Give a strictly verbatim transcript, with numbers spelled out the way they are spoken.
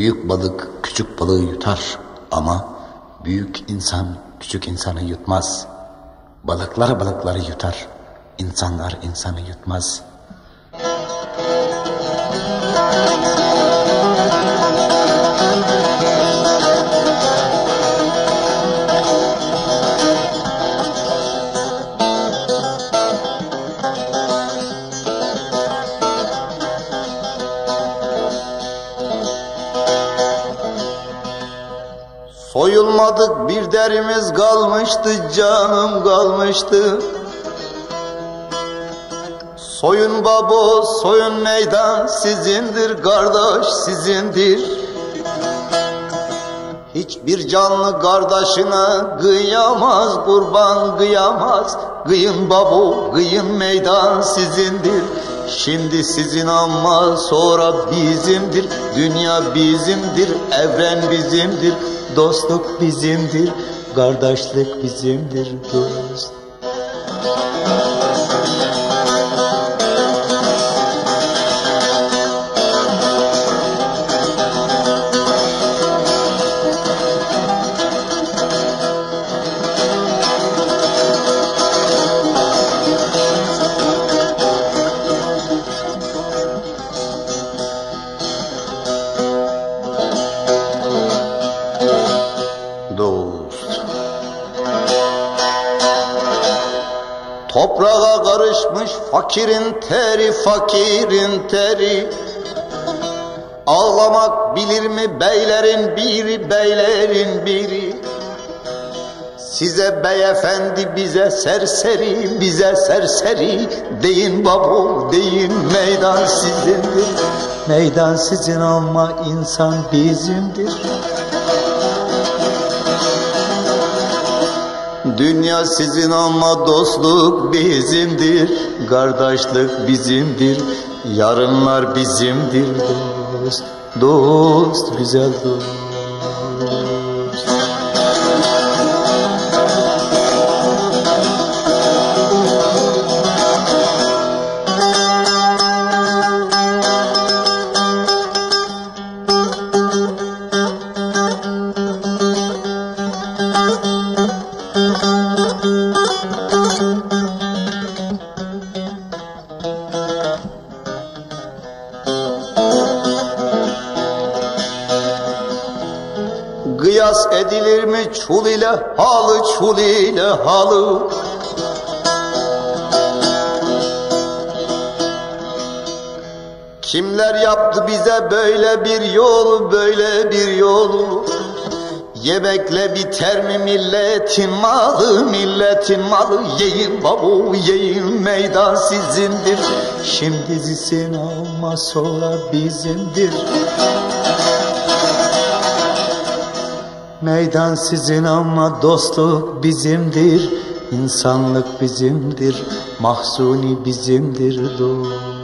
Büyük balık küçük balığı yutar ama büyük insan küçük insanı yutmaz. Balıklar balıkları yutar, insanlar insanı yutmaz. Soyulmadık bir derimiz kalmıştı, canım kalmıştı. Soyun babo, soyun meydan sizindir, kardeş sizindir. Hiçbir canlı kardeşine kıyamaz, kurban kıyamaz. Kıyın babo, kıyın meydan sizindir. Şimdi sizin ama sonra bizimdir. Dünya bizimdir, evren bizimdir. Dostluk bizimdir, kardeşlik bizimdir dost. Toprağa karışmış fakirin teri, fakirin teri. Ağlamak bilir mi beylerin biri, beylerin biri. Size beyefendi, bize serseri, bize serseri. Deyin babo, deyin meydan sizindir. Meydan sizin ama insan bizimdir. Dünya sizin ama dostluk bizimdir, kardeşlik bizimdir, yarınlar bizimdir dost, dost güzel dost. Kıyas edilir mi çul ile halı, çul ile halı? Kimler yaptı bize böyle bir yol, böyle bir yolu? Yemekle biter mi milletin malı, milletin malı? Yiyin babo, yiyin meydan sizindir. Şimdi sizin ama sonra bizimdir. Meydan sizin ama dostluk bizimdir. İnsanlık bizimdir, mahzuni bizimdir dost.